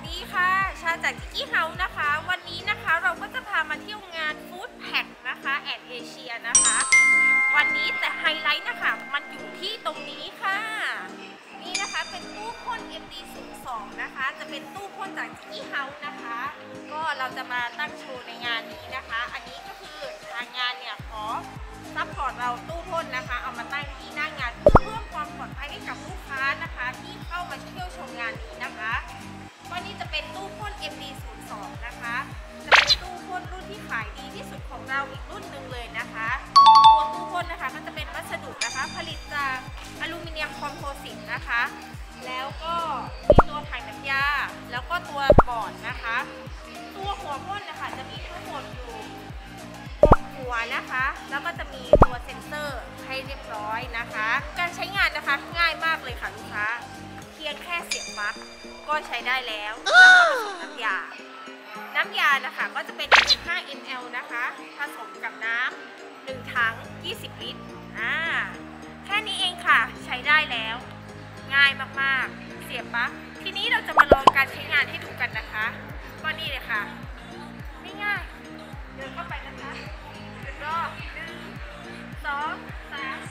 ดีค่ะชาจากจิกกี้เฮาส์นะคะวันนี้นะคะเราก็จะพามาเที่ยวงานฟู้ดแพ็คนะคะแอนเอเชียนะคะวันนี้แต่ไฮไลท์นะคะมันอยู่ที่ตรงนี้ค่ะนี่นะคะเป็นตู้พ่น MD02 นะคะจะเป็นตู้พ่นจากจิกกี้เฮาส์นะคะก็เราจะมาตั้งโชว์ในงานนี้นะคะอันนี้ก็คือทางงานเนี่ยขอซัพพอร์ตเราตู้พ่นนะคะเอามาตั้งที่หน้างานเพื่อเพิ่มความปลอดภัยให้กับลูกค้านะคะที่เข้ามาเที่ยวชมงานนี้นะคะวันนี้จะเป็นตู้พ่น MD02 นะคะจะเป็นตู้พ่นรุ่นที่ขายดีที่สุดของเราอีกรุ่นหนึ่งเลยนะคะตัวตู้พ่นนะคะก็จะเป็นวัสดุนะคะผลิตจากอลูมิเนียมคอมโพสิตนะคะแล้วก็มีตัวถังน้ำยาแล้วก็ตัวบอร์ดนะคะตัวหัวพ่นนะคะจะมีทั้งหมดอยู่6หัวนะคะแล้วก็จะมีตัวเซ็นเซอร์ให้เรียบร้อยนะคะการใช้งานนะคะง่ายมากเลยค่ะลูกค้าเพียงแค่เสียบปลั๊กก็ใช้ได้แล้วแล้วก็ผสมน้ำยานะคะก็จะเป็น25 ml นะคะผสมกับน้ำ1ถัง20 ลิตรแค่นี้เองค่ะใช้ได้แล้วง่ายมากๆเสียบปลั๊กทีนี้เราจะมาลองการใช้งานให้ดูกันนะคะก็นี่เลยค่ะง่ายๆเดินเข้าไปนะคะรอบ1 2 3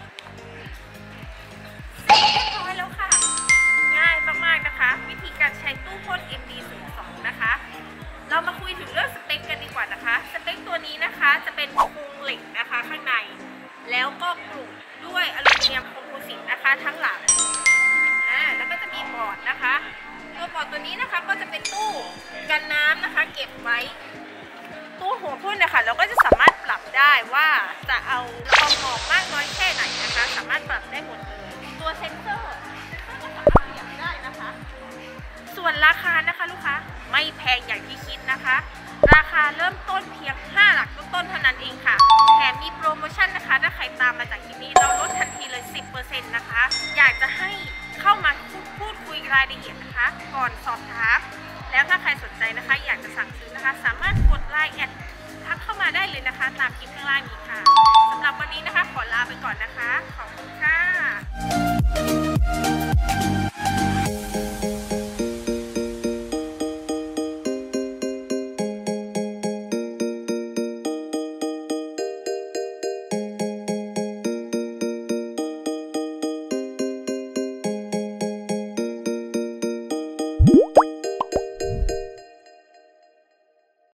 4เรียบร้อยแล้วค่ะง่ายมากๆนะคะวิธีการใช้ตู้พ่น MD02 นะคะเรามาคุยถึงเรื่องสเปคกันดีกว่านะคะสเปคตัวนี้นะคะจะเป็นโครงเหล็กนะคะข้างในแล้วก็กลุ่มด้วยอลูมิเนียมคอมโพสิตนะคะทั้งหลังแล้วก็จะมีบอร์ดนะคะตัวบอร์ดตัวนี้นะคะก็จะเป็นตู้กันน้ำนะคะเก็บไว้ตู้หัวพ่นนะคะเราก็จะสามารถปรับได้ว่าจะเอาความหอมมากน้อยแค่ไหนนะคะสามารถปรับได้หมดเลยตัวเซ็นเซอร์ก็สามารถเปลี่ยนได้นะคะส่วนราคานะคะลูกค้าไม่แพงอย่างที่คิดนะคะราคาเริ่มต้นเพียง5หลักต้นเท่านั้นเองค่ะแถมมีโปรโมชั่นนะคะถ้าใครตามมาจากคลิปนี้เราลดทันทีเลย 10% นะคะอยากจะให้เข้ามาพูดคุยรายละเอียดนะคะก่อนสอบถามแล้วถ้าใครสนใจนะคะอยากจะสั่งซื้อนะคะสามารถกดไลน์แอดทักเข้ามาได้เลยนะคะตามคลิปข้างล่างนี้ค่ะสำหรับวันนี้นะคะขอลาไปก่อนนะคะขอบคุณค่ะ